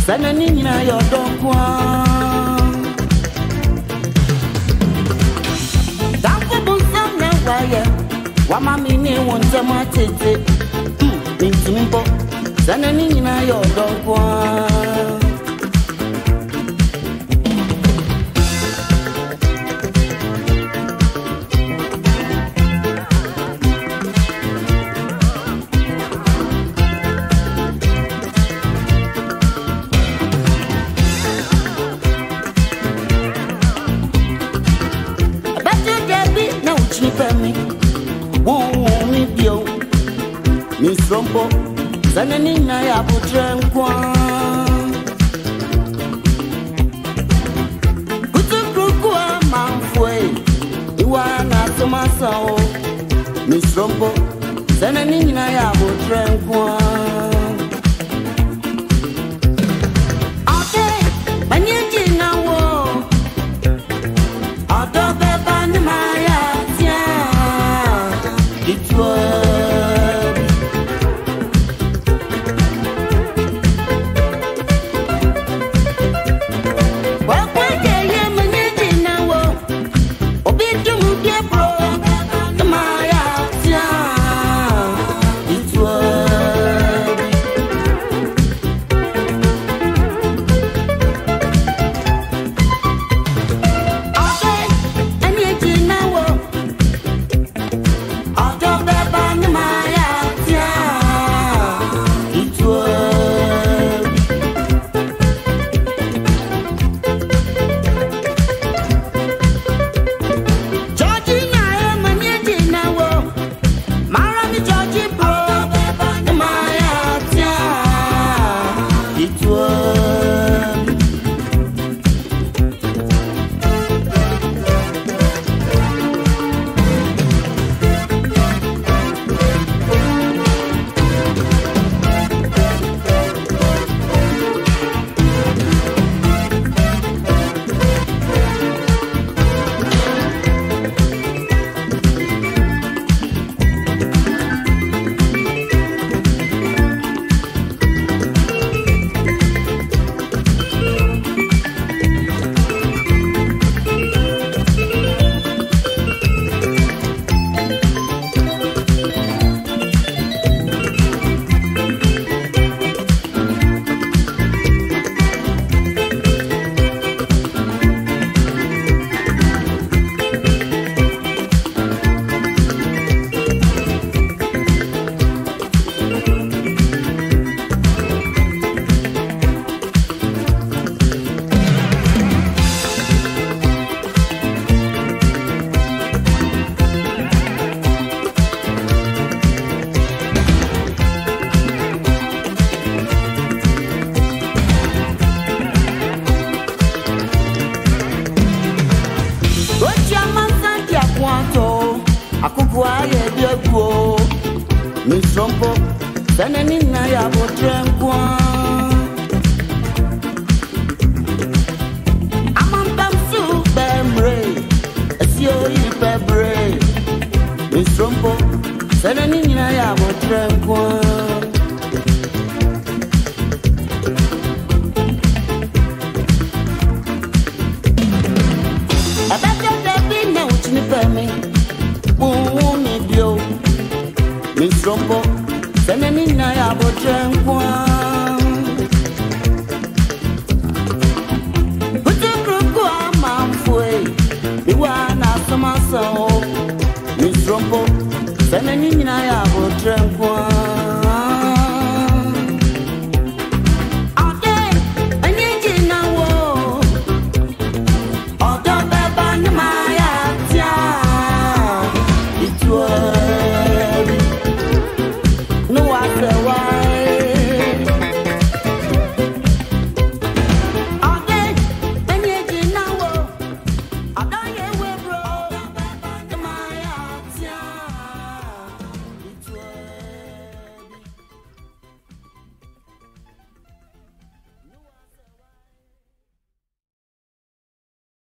Sananina your dog one. Dampo Sam Navaya, Wamamini wants a matete. Intimbo, Sananina your dog one. Miss Rompo, Zananina Yabutrankwa. Kutukukua Manfway, Iwana Tomaso. Miss Rompo, Zananina Yabutrankwa. Okay, Banyaji now. Auto Beba Namaya, it was. Miss Rompo, Sananina Yabutrankwa. Amambam Subemre, Asio Pebre. Miss Rompo, Sananina Yabutrankwa. I bet you're dead now, which you pay me. Miss Rompo, Sananina Yabutrankwa. Kutukukua Manfway, Iwana Tomaso. Miss Rompo, Sananina Yabutrankwa.